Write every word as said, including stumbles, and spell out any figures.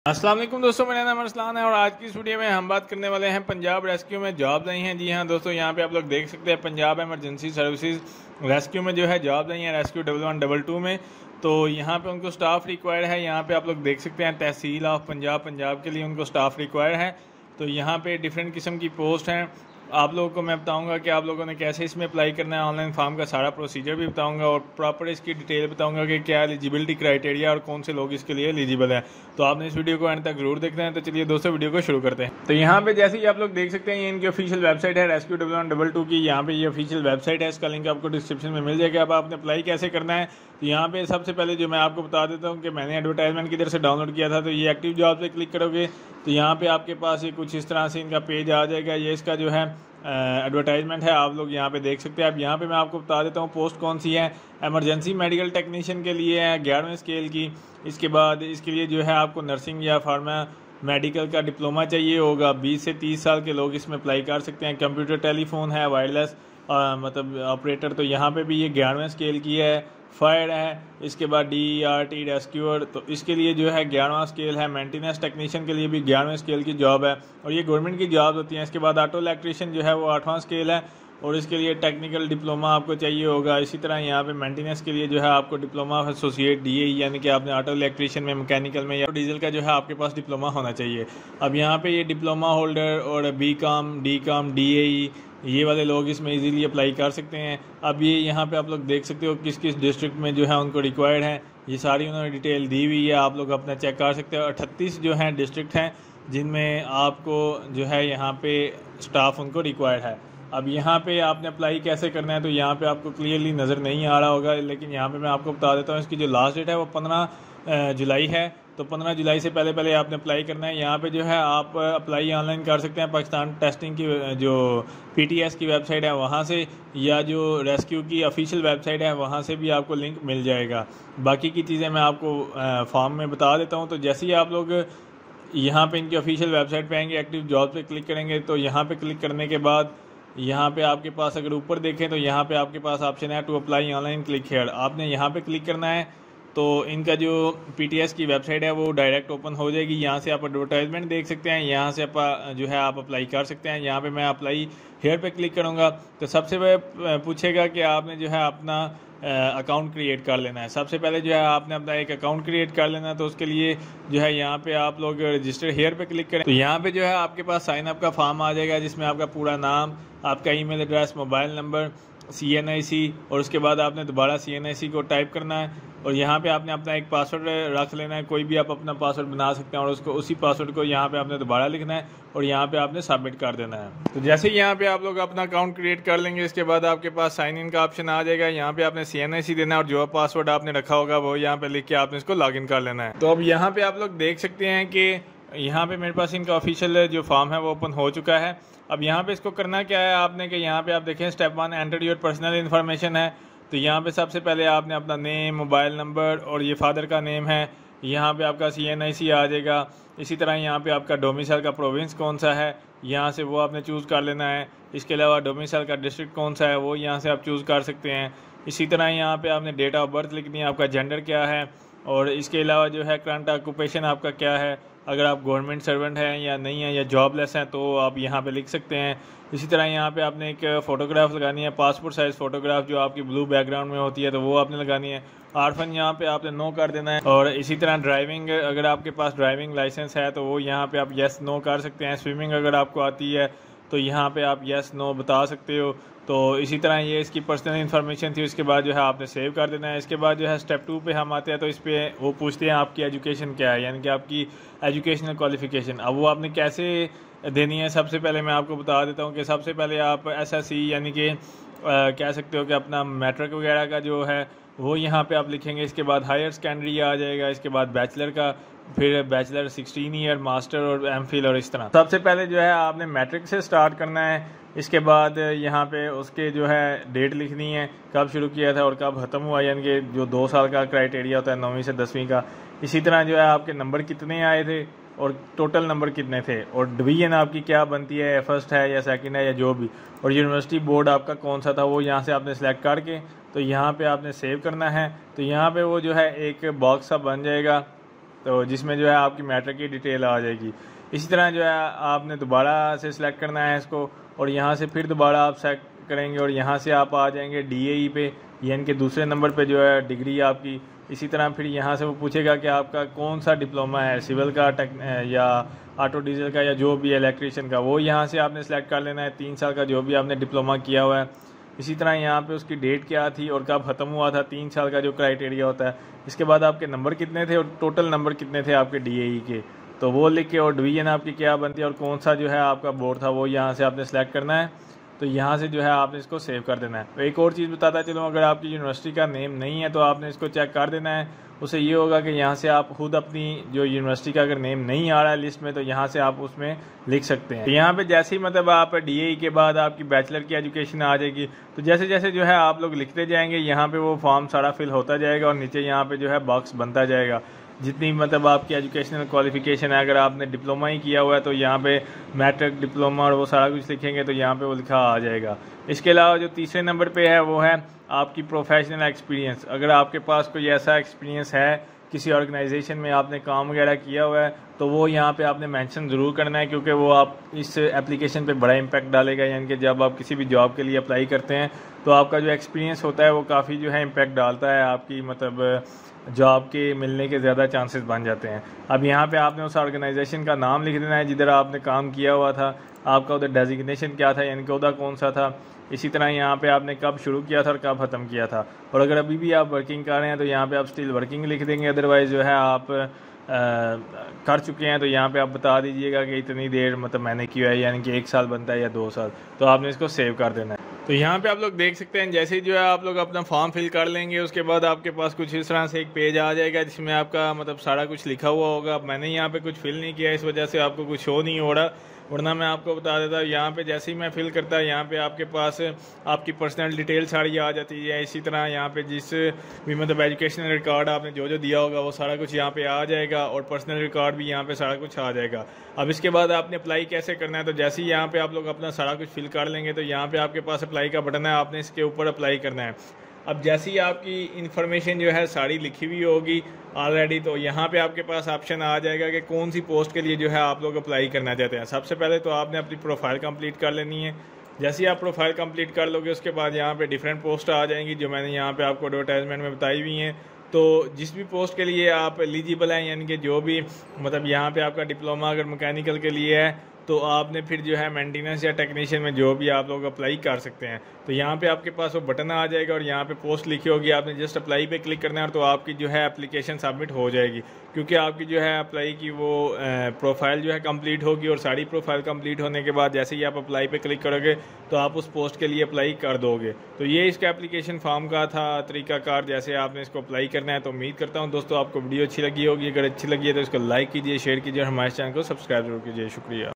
अस्सलाम वालेकुम दोस्तों, मेरा नाम अरसलान है और आज की इस वीडियो में हम बात करने वाले हैं पंजाब रेस्क्यू में जॉब आई हैं। जी हाँ दोस्तों, यहाँ पे आप लोग देख सकते हैं पंजाब इमरजेंसी सर्विसेज रेस्क्यू में जो है जॉब आई हैं rescue double one double two में। तो यहाँ पे उनको स्टाफ रिक्वायर्ड है। यहाँ पे आप लोग देख सकते हैं तहसील ऑफ पंजाब पंजाब के लिए उनको स्टाफ रिक्वायर्ड है। तो यहाँ पे डिफरेंट किस्म की पोस्ट हैं। आप लोगों को मैं बताऊंगा कि आप लोगों ने कैसे इसमें अप्लाई करना है। ऑनलाइन फॉर्म का सारा प्रोसीजर भी बताऊंगा और प्रॉपर इसकी डिटेल बताऊंगा कि क्या एलिजिबिलिटी क्राइटेरिया और कौन से लोग इसके लिए एलिजिबल है। तो आपने इस वीडियो को एंड तक जरूर देखना है। तो चलिए दोस्तों वीडियो को शुरू करते हैं। तो यहाँ पे जैसे ही आप लोग देख सकते हैं ये इनकी ऑफिशियल वेबसाइट है rescue double one double two की। यहाँ पे ये ऑफिशियल वेबसाइट है, इसका लिंक आपको डिस्क्रिप्शन में मिल जाएगा। अब आपने अप्लाई कैसे करना है, तो यहाँ पे सबसे पहले जो मैं आपको बता देता हूँ कि मैंने एडवर्टाइजमेंट किधर से डाउनलोड किया था। तो ये एक्टिव जॉब पे क्लिक करोगे तो यहाँ पे आपके पास ये कुछ इस तरह से इनका पेज आ जाएगा। ये इसका जो है एडवर्टाइजमेंट है, आप लोग यहाँ पे देख सकते हैं। अब यहाँ पे मैं आपको बता देता हूँ पोस्ट कौन सी है। इमरजेंसी मेडिकल टेक्नीशियन के लिए है ग्यारहवें स्केल की। इसके बाद इसके लिए जो है आपको नर्सिंग या फार्मा मेडिकल का डिप्लोमा चाहिए होगा। बीस से तीस साल के लोग इसमें अप्लाई कर सकते हैं। कंप्यूटर टेलीफोन है, वायरलेस मतलब ऑपरेटर, तो यहाँ पे भी ये ग्यारहवें स्केल की है। फायर है, इसके बाद डी आर टी रेस्क्यूअर, तो इसके लिए जो है ग्यारहवां स्केल है। मेंटेनेंस टेक्नीशियन के लिए भी ग्यारहवें स्केल की जॉब है और ये गवर्नमेंट की जॉब होती है। इसके बाद ऑटो इलेक्ट्रीशियन जो है वो आठवां स्केल है और इसके लिए टेक्निकल डिप्लोमा आपको चाहिए होगा। इसी तरह यहाँ पे मेंटेनेंस के लिए जो है आपको डिप्लोमा एसोसिएट डी ए यानी कि आपने ऑटो इलेक्ट्रीशियन में, मैकेनिकल में या डीजल का जो है आपके पास डिप्लोमा होना चाहिए। अब यहाँ पे ये डिप्लोमा होल्डर और B com D com D A E ये वाले लोग इसमें इजीली अप्लाई कर सकते हैं। अब ये यहाँ पे आप लोग देख सकते हो किस किस डिस्ट्रिक्ट में जो है उनको रिक्वायर्ड है। ये सारी उन्होंने डिटेल दी हुई है, आप लोग अपना चेक कर सकते हो। अट्ठतीस जो हैं डिस्ट्रिक्ट हैं जिनमें आपको जो है यहाँ पे स्टाफ उनको रिक्वायर्ड है। अब यहाँ पे आपने अप्लाई कैसे करना है, तो यहाँ पे आपको क्लियरली नज़र नहीं आ रहा होगा, लेकिन यहाँ पे मैं आपको बता देता हूँ। इसकी जो लास्ट डेट है वो पंद्रह जुलाई है। तो पंद्रह जुलाई से पहले पहले आपने अप्लाई करना है। यहाँ पे जो है आप अप्लाई ऑनलाइन कर सकते हैं पाकिस्तान टेस्टिंग की जो पीटीएस की वेबसाइट है वहाँ से, या जो रेस्क्यू की ऑफिशियल वेबसाइट है वहाँ से भी आपको लिंक मिल जाएगा। बाकी की चीज़ें मैं आपको फॉर्म में बता देता हूँ। तो जैसे ही आप लोग यहाँ पे इनकी ऑफिशियल वेबसाइट पे आएंगे, एक्टिव जॉब पे क्लिक करेंगे, तो यहाँ पे क्लिक करने के बाद यहाँ पे आपके पास अगर ऊपर देखें तो यहाँ पे आपके पास ऑप्शन है to apply online, click here. आपने यहाँ पे क्लिक करना है तो इनका जो पीटीएस की वेबसाइट है वो डायरेक्ट ओपन हो जाएगी। यहाँ से आप एडवर्टाइजमेंट देख सकते हैं, यहाँ से आप जो है आप अप्लाई कर सकते हैं। यहाँ पे मैं अप्लाई हेयर पे क्लिक करूँगा तो सबसे पहले पूछेगा कि आपने जो है अपना अकाउंट क्रिएट कर लेना है। सबसे पहले जो है आपने अपना एक अकाउंट क्रिएट कर लेना है। तो उसके लिए जो है यहाँ पे आप लोग रजिस्टर हेयर पे क्लिक करें तो यहाँ पे जो है आपके पास साइन अप का फॉर्म आ जाएगा जिसमें आपका पूरा नाम, आपका email address, mobile number, C N I C और उसके बाद आपने दोबारा सी एन आई सी को टाइप करना है और यहाँ पे आपने अपना एक पासवर्ड रख लेना है। कोई भी आप अपना पासवर्ड बना सकते हैं और उसको उसी पासवर्ड को यहाँ पे आपने दोबारा लिखना है और यहाँ पे आपने सबमिट कर देना है। तो जैसे ही यहाँ पे आप लोग अपना अकाउंट क्रिएट कर लेंगे, इसके बाद आपके पास साइन इन का ऑप्शन आ जाएगा। यहाँ पे आपने सी एन आई सी देना है और जो पासवर्ड आपने रखा होगा वो यहाँ पे लिख के आपने इसको लॉग इन कर लेना है। तो अब यहाँ पे आप लोग देख सकते हैं कि यहाँ पे मेरे पास इनका ऑफिशियल जो फॉर्म है वो ओपन हो चुका है। अब यहाँ पे इसको करना क्या है आपने कि यहाँ पे आप देखें step one enter your personal information है। तो यहाँ पे सबसे पहले आपने अपना नेम, मोबाइल नंबर और ये फादर का नेम है, यहाँ पे आपका सी एन आई सी आ जाएगा। इसी तरह यहाँ पे आपका डोमिसाइल का प्रोविंस कौन सा है, यहाँ से वो आपने चूज़ कर लेना है। इसके अलावा डोमिसाइल का डिस्ट्रिक्ट कौन सा है वो यहाँ से आप चूज़ कर सकते हैं। इसी तरह यहाँ पे आपने डेट ऑफ बर्थ लिखनी है, आपका जेंडर क्या है और इसके अलावा जो है करंट ऑक्यूपेशन आपका क्या है, अगर आप गवर्नमेंट सर्वेंट हैं या नहीं है या जॉबलेस हैं तो आप यहाँ पे लिख सकते हैं। इसी तरह यहाँ पे आपने एक फ़ोटोग्राफ लगानी है, पासपोर्ट साइज़ फ़ोटोग्राफ जो आपकी ब्लू बैकग्राउंड में होती है तो वो आपने लगानी है। आरफन यहाँ पे आपने नो कर देना है और इसी तरह ड्राइविंग, अगर आपके पास ड्राइविंग लाइसेंस है तो वो यहाँ पे आप येस नो कर सकते हैं। स्विमिंग अगर आपको आती है तो यहाँ पे आप येस नो बता सकते हो। तो इसी तरह ये इसकी पर्सनल इन्फॉर्मेशन थी। उसके बाद जो है आपने सेव कर देना है। इसके बाद जो है स्टेप टू पे हम आते हैं तो इस पर वो पूछते हैं आपकी एजुकेशन क्या है, यानी कि आपकी एजुकेशनल क्वालिफिकेशन। अब वो आपने कैसे देनी है, सबसे पहले मैं आपको बता देता हूँ कि सबसे पहले आप एस एस सी यानी कि कह सकते हो कि अपना मैट्रिक वगैरह का जो है वो यहाँ पे आप लिखेंगे। इसके बाद हायर सेकेंडरी आ जाएगा, इसके बाद बैचलर का, फिर बैचलर सिक्सटीन ईयर, मास्टर और एम फिल और इस तरह। सबसे पहले जो है आपने मैट्रिक से स्टार्ट करना है। इसके बाद यहाँ पे उसके जो है डेट लिखनी है, कब शुरू किया था और कब ख़त्म हुआ, यानी कि जो दो साल का क्राइटेरिया होता है नौवीं से दसवीं का। इसी तरह जो है आपके नंबर कितने आए थे और टोटल नंबर कितने थे और डिवीजन आपकी क्या बनती है, फर्स्ट है या सेकंड है या जो भी, और यूनिवर्सिटी बोर्ड आपका कौन सा था वो यहाँ से आपने सेलेक्ट करके तो यहाँ पे आपने सेव करना है। तो यहाँ पे वो जो है एक बॉक्स सा बन जाएगा तो जिसमें जो है आपकी मैट्रिक की डिटेल आ जाएगी। इसी तरह जो है आपने दोबारा से सिलेक्ट करना है इसको, और यहाँ से फिर दोबारा आप सेलेक्ट करेंगे और यहाँ से आप आ जाएंगे डी ए ई पे, यानी कि दूसरे नंबर पे जो है डिग्री आपकी। इसी तरह फिर यहाँ से वो पूछेगा कि आपका कौन सा डिप्लोमा है, सिविल का, टेक या ऑटो डीजल का, या जो भी इलेक्ट्रीशियन का, वो यहाँ से आपने सेलेक्ट कर लेना है। तीन साल का जो भी आपने डिप्लोमा किया हुआ है। इसी तरह यहाँ पे उसकी डेट क्या थी और कब ख़त्म हुआ था, तीन साल का जो क्राइटेरिया होता है। इसके बाद आपके नंबर कितने थे और टोटल नंबर कितने थे आपके डी ए ई के, तो वो लिख के, और डिवीज़न आपकी क्या बनती है और कौन सा जो है आपका बोर्ड था, वो यहाँ से आपने सेलेक्ट करना है। तो यहाँ से जो है आपने इसको सेव कर देना है। तो एक और चीज़ बताता चलूँ, अगर आपकी यूनिवर्सिटी का नेम नहीं है तो आपने इसको चेक कर देना है। उससे ये होगा कि यहाँ से आप खुद अपनी जो यूनिवर्सिटी का अगर नेम नहीं आ रहा है लिस्ट में, तो यहाँ से आप उसमें लिख सकते हैं। तो यहाँ पे जैसे ही मतलब आप डी ए ई के बाद आपकी बैचलर की एजुकेशन आ जाएगी, तो जैसे जैसे जो है आप लोग लिखते जाएंगे, यहाँ पे वो फॉर्म सारा फिल होता जाएगा और नीचे यहाँ पे जो है बॉक्स बनता जाएगा। जितनी मतलब आपकी एजुकेशनल क्वालिफिकेशन है, अगर आपने डिप्लोमा ही किया हुआ है तो यहाँ पे मैट्रिक, डिप्लोमा और वो सारा कुछ लिखेंगे तो यहाँ पे वो लिखा आ जाएगा। इसके अलावा जो तीसरे नंबर पे है वो है आपकी प्रोफेशनल एक्सपीरियंस। अगर आपके पास कोई ऐसा एक्सपीरियंस है, किसी ऑर्गेनाइजेशन में आपने काम वगैरह किया हुआ है, तो वो यहाँ पे आपने मेंशन ज़रूर करना है, क्योंकि वो आप इस एप्लीकेशन पे बड़ा इम्पैक्ट डालेगा। यानी कि जब आप किसी भी जॉब के लिए अप्लाई करते हैं तो आपका जो एक्सपीरियंस होता है वो काफ़ी जो है इम्पैक्ट डालता है, आपकी मतलब जॉब के मिलने के ज़्यादा चांसेस बन जाते हैं। अब यहाँ पे आपने उस ऑर्गेनाइजेशन का नाम लिख देना है जिधर आपने काम किया हुआ था, आपका उधर डेजिग्नेशन क्या था, यानी कि उधर कौन सा था। इसी तरह यहाँ पे आपने कब शुरू किया था और कब ख़त्म किया था, और अगर अभी भी आप वर्किंग कर रहे हैं तो यहाँ पे आप स्टिल वर्किंग लिख देंगे। अदरवाइज़ जो है आप आ, कर चुके हैं तो यहाँ पे आप बता दीजिएगा कि इतनी देर मतलब मैंने किया है, यानी कि एक साल बनता है या दो साल, तो आपने इसको सेव कर देना है। तो यहाँ पे आप लोग देख सकते हैं, जैसे ही जो है आप लोग अपना फॉर्म फिल कर लेंगे, उसके बाद आपके पास कुछ इस तरह से एक पेज आ जाएगा जिसमें आपका मतलब सारा कुछ लिखा हुआ होगा। मैंने यहाँ पे कुछ फिल नहीं किया, इस वजह से आपको कुछ शो नहीं हो रहा, वरना मैं आपको बता देता। यहाँ पे जैसे ही मैं फिल करता है, यहाँ पे आपके पास आपकी पर्सनल डिटेल सारी आ जाती है। इसी तरह यहाँ पे जिस भी मतलब एजुकेशनल रिकॉर्ड आपने जो जो दिया होगा वो सारा कुछ यहाँ पे आ जाएगा, और पर्सनल रिकॉर्ड भी यहाँ पे सारा कुछ आ जाएगा। अब इसके बाद आपने अप्लाई कैसे करना है, तो जैसे ही यहाँ पे आप लोग अपना सारा कुछ फिल कर लेंगे तो यहाँ पे आपके पास अप्लाई का बटन है, आपने इसके ऊपर अप्लाई करना है। अब जैसे ही आपकी इन्फॉर्मेशन जो है सारी लिखी हुई होगी ऑलरेडी, तो यहाँ पे आपके पास ऑप्शन आ जाएगा कि कौन सी पोस्ट के लिए जो है आप लोग अप्लाई करना चाहते हैं। सबसे पहले तो आपने अपनी प्रोफाइल कंप्लीट कर लेनी है। जैसे ही आप प्रोफाइल कंप्लीट कर लोगे, उसके बाद यहाँ पे डिफरेंट पोस्ट आ जाएंगी जो मैंने यहाँ पे आपको एडवर्टाइजमेंट में बताई हुई हैं। तो जिस भी पोस्ट के लिए आप एलिजिबल हैं, यानी कि जो भी मतलब यहाँ पे आपका डिप्लोमा अगर मैकेनिकल के लिए है, तो आपने फिर जो है मेंटेनेंस या टेक्नीशियन में जो भी आप लोग अप्लाई कर सकते हैं। तो यहाँ पे आपके पास वो बटन आ जाएगा और यहाँ पे पोस्ट लिखी होगी, आपने जस्ट अप्लाई पे क्लिक करना है, और तो आपकी जो है एप्लीकेशन सबमिट हो जाएगी। क्योंकि आपकी जो है अप्लाई की वो प्रोफाइल जो है कंप्लीट होगी, और सारी प्रोफाइल कंप्लीट होने के बाद जैसे ही आप अप्लाई पे क्लिक करोगे तो आप उस पोस्ट के लिए अप्लाई कर दोगे। तो ये इसका एप्लीकेशन फॉर्म का था तरीकाकार, जैसे आपने इसको अप्लाई करना है। तो उम्मीद करता हूँ दोस्तों आपको वीडियो अच्छी लगी होगी। अगर अच्छी लगी है तो इसको लाइक कीजिए, शेयर कीजिए और हमारे चैनल को सब्सक्राइब जरूर कीजिए। शुक्रिया।